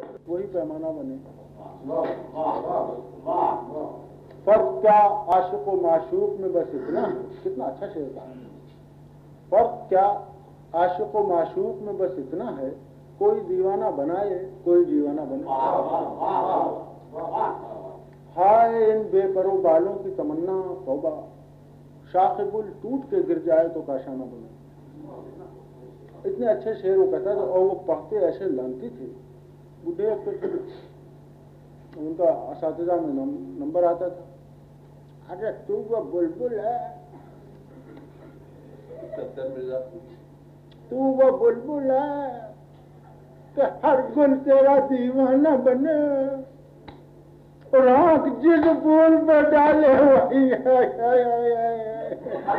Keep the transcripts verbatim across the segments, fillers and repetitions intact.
वही पैमाना बने। फर्क क्या आशिक व माशूक में बस इतना है। कितना अच्छा शेर था। फर्क क्या आशिक व माशूक में बस इतना है, कोई दीवाना बनाए कोई दीवाना बने। हाय इन बेपरो बालों की तमन्ना तौबा, शाखिबुल टूट के गिर जाए तो काशाना बने। इतने अच्छे शेर वो कहता था, और वो पढ़ते ऐसे लानती थे। बुढ़े उनका असातिज़ा में नंबर आता था, अरे तू वो बुलबुल है, तू वो बुलबुल है कि हर गुल तेरा दीवाना बने, और आँख जिस फूल पर डाले वही है, है, है, है।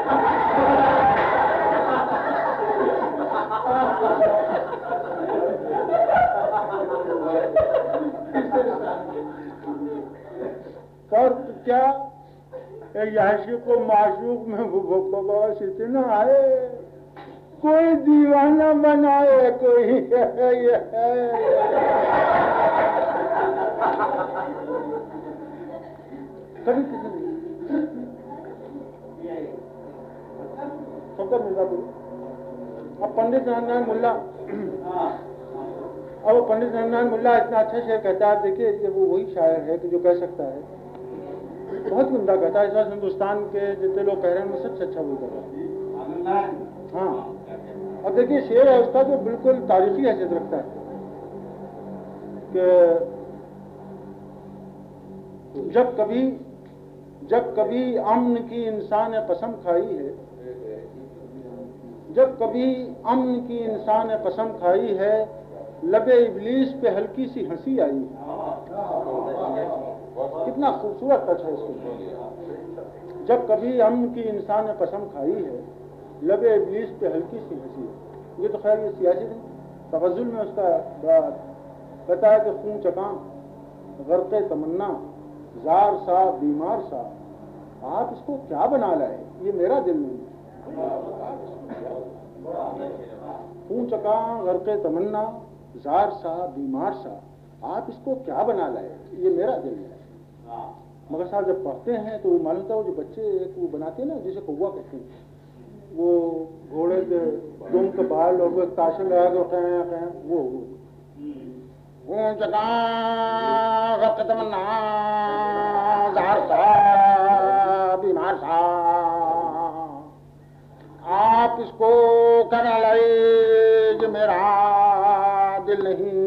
फर्क क्या आशिक को माशूक में बस इतना है, कोई दीवाना बनाए कोई है, ये है। कभी किसी शौकत मिर्जापुर अब पंडित नारायण मुल्ला, अब वो पंडित नारायण मुल्ला इतना अच्छा शेर कहता है। देखिए ये वो वही शायर है कि जो कह सकता है, बहुत उम्दा कहता है। इस बार हिंदुस्तान के जितने लोग कह रहे हैं उनमें सबसे अच्छा वही कर रहा है। हाँ, अब देखिए शेर है उसका जो बिल्कुल तारीखी हैसियत रखता है कि जब कभी जब कभी अमन की इंसान ने कसम खाई है, जब कभी अमन की इंसान ने कसम खाई है, लबे इबलीस पे हल्की सी हंसी आई है। कितना खूबसूरत टच है इसको। जब कभी अमन की इंसान ने कसम खाई है, लबे इबलीस पे हल्की सी हंसी है। ये तो खैर ये सियासी नहीं, तफज़ुल में उसका बात कहता है कि खून चका गर्क़े तमन्ना जार सा बीमार सा, आप इसको क्या बना लाए, ये मेरा दिल नहीं। खून चका गर्क़े तमन्ना जार सा बीमार सा, आप इसको क्या बना लाए, ये मेरा दिल है। मगर साहब जब पढ़ते हैं तो मालूम था वो जो बच्चे एक वो बनाते हैं ना, जिसे कौवा कहते हैं, वो घोड़े के दुम के बाल और वो ताशे लगा के कहें कहें वो खून चका गर्क़े तमन्ना जार सा बीमार सा, आप इसको कहना लाए जो मेरा दिल नहीं।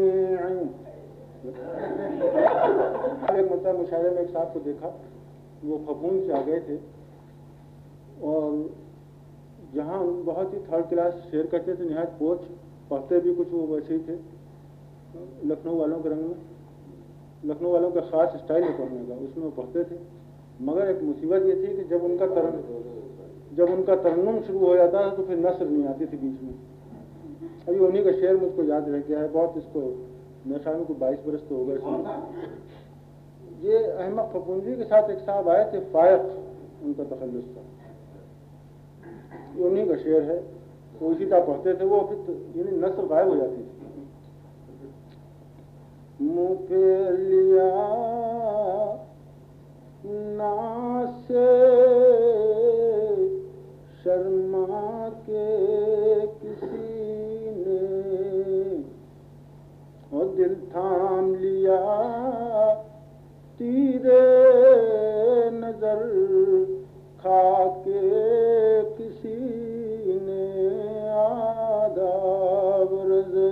एक मतलब मुशायरे में एक साहब को देखा, वो फफूंद से आ गए थे और जहाँ बहुत ही थर्ड क्लास शेर करते थे, निहायत पोच, पढ़ते भी कुछ वो वैसे ही थे, लखनऊ वालों के रंग में। लखनऊ वालों का ख़ास स्टाइल है पढ़ने का, उसमें वो पढ़ते थे। मगर एक मुसीबत ये थी कि जब उनका तरन जब उनका तरन्नुम शुरू हो जाता था तो फिर नस्र नहीं आती थी बीच में। अभी उन्हीं का शेर मुझको याद रह गया है बहुत, इसको मेरे ख्याल में कोई बाईस बरस तो हो गए। ये अहमद फफूंदी के साथ एक साहब आए थे, फायक उनका तखल्लुस था, ये उन्हीं का शेर है। वो इसी तरह पढ़ते थे, वो फिर यानी नस्ल गायब हो जाती थी। मुँह पे लिया ना से शर्मा के किसी ने, और दिल थाम लिया तीरे नजर खा के किसी ने, आदाब रज़े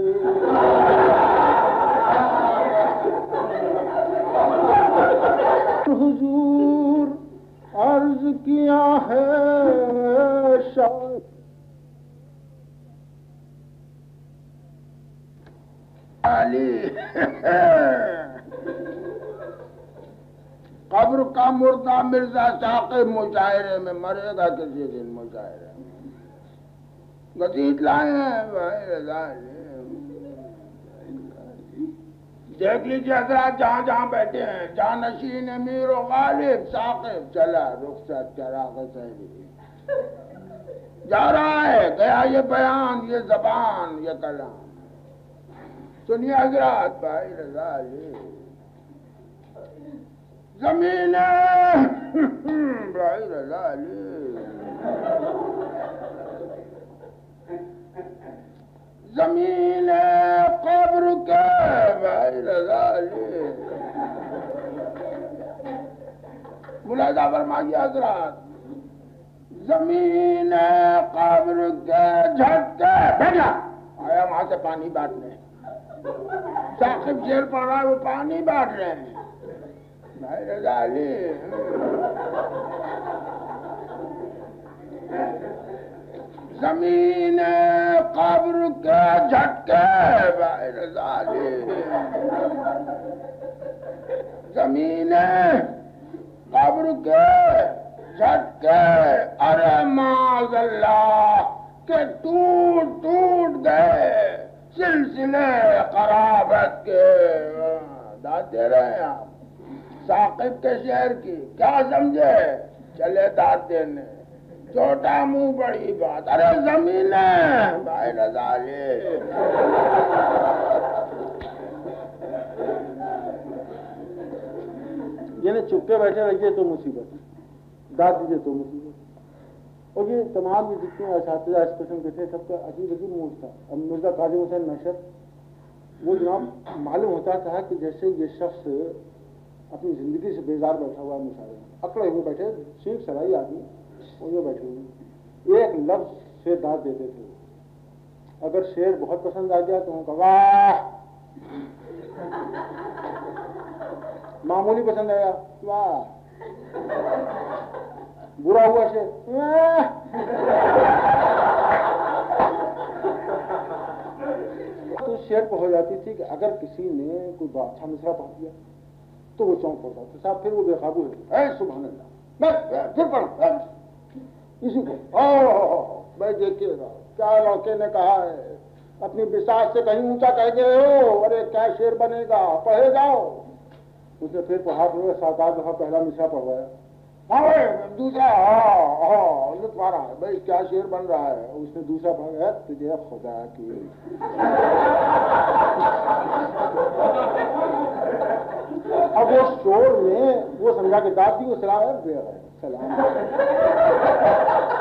हुजूर अर्ज किया है शाह अली कब्र का मुर्दा मिर्जा साक़िब मुशायरे में मरेगा किसी दिन। मुशायरे में गजीत लाए हैं, देख लीजिए हजरात जहाँ जहाँ बैठे हैं, जानशीन अमीर व गालिब साक़िब चला रुखसत चराग़ सहरी, जा रहा है, गया ये बयान, ये ज़बान, ये कलाम। सुनिए हजरात भाई रजा जी, जमीन भाई रजा जी, जमीन कब्र के भाई रजा जी, मुलाजा फरमाइए हजरात, जमीन कब्र के झटके भेजा आया वहां से पानी बांटने। साकिब शेर पड़ रहा है, वो पानी बांट रहे हैं भाई रजा अली। जमीन कब्र के झटके भाई रजा अली, जमीन कब्र के झटके, अरे माज़अल्लाह के टूट टूट गए सिलसिले कराबत के। दाद दे रहे हैं आप साकिब के शेर की, क्या समझे? चले दाद देने, छोटा मुंह बड़ी बात। अरे जमीन भाई रजा ले, यानी चुपके बैठे रहिए तो मुसीबत, दाद दीजिए तो मुसीबत। और ये तमाम ये जितने असातिज़ा इस किस्म के थे, सबका अजीब अजीब मूड था। अब मिर्जा काजी हुसैन नशर, वो जनाब मालूम होता था कि जैसे ये शख्स अपनी ज़िंदगी से बेजार बैठा हुआ है, मुशायरे में अकड़े हुए बैठे, सीख सराई आदमी, और ये बैठे हुए एक लफ्ज़ से दाद देते थे। अगर शेर बहुत पसंद आ गया तो उनका वाह, मामूली पसंद आया वाह, बुरा हुआ शेर तो शेर पर हो जाती थी कि अगर किसी ने कोई अच्छा मिसरा पढ़ दिया तो वो चौंक पड़ता था, साहब फिर वो बेकाबू है, सुभान अल्लाह, फिर पढ़ इसी को। ओह भाई देखिएगा क्या लौके ने कहा है, अपनी बिसात से कहीं ऊंचा कह गए हो, अरे क्या शेर बनेगा, पढ़े जाओ। उसने फिर पढ़ा फिर सात आठ दफा पहला मिसरा पढ़वाया, हाँ भाई दूसरा, हाँ हाँ लुत्फ आ रहा है भाई, क्या शेर बन रहा है। उसने दूसरा पढ़ा, तुझे खुदा की। अब वो शोर में वो समझा के दाद दी, वो सलाम सलाम